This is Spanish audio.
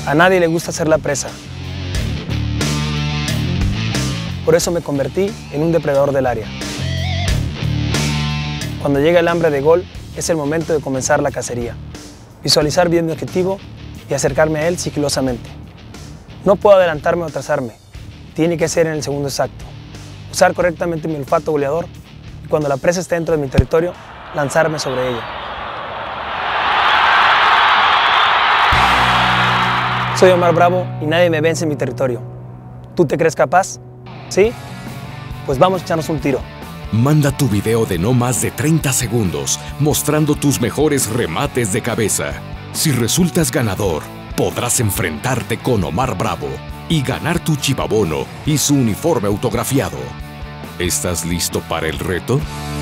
A nadie le gusta ser la presa. Por eso me convertí en un depredador del área. Cuando llega el hambre de gol, es el momento de comenzar la cacería. Visualizar bien mi objetivo y acercarme a él sigilosamente. No puedo adelantarme o atrasarme. Tiene que ser en el segundo exacto. Usar correctamente mi olfato goleador y cuando la presa esté dentro de mi territorio, lanzarme sobre ella. Soy Omar Bravo y nadie me vence en mi territorio. ¿Tú te crees capaz? ¿Sí? Pues vamos a echarnos un tiro. Manda tu video de no más de 30 segundos mostrando tus mejores remates de cabeza. Si resultas ganador, podrás enfrentarte con Omar Bravo y ganar tu chivabono y su uniforme autografiado. ¿Estás listo para el reto?